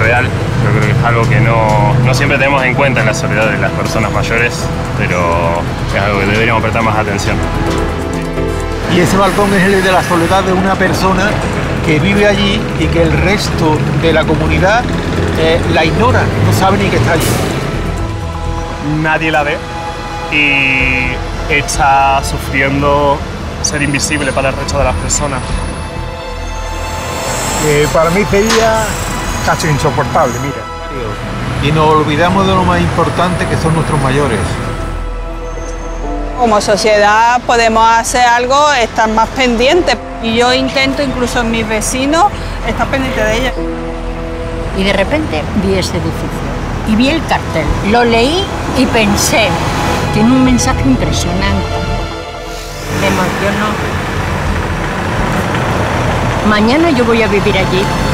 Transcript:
real. Yo creo que es algo que no siempre tenemos en cuenta en la soledad de las personas mayores, pero es algo que deberíamos prestar más atención. Y ese balcón es el de la soledad de una persona que vive allí y que el resto de la comunidad la ignora, no sabe ni que está allí. Nadie la ve y está sufriendo ser invisible para el resto de las personas. Para mí sería casi insoportable, mira. Y nos olvidamos de lo más importante, que son nuestros mayores. Como sociedad podemos hacer algo, estar más pendientes. Y yo intento, incluso en mis vecinos, estar pendiente de ellos. Y de repente vi ese edificio y vi el cartel. Lo leí y pensé, tiene un mensaje impresionante. Me emocionó. Mañana yo voy a vivir allí.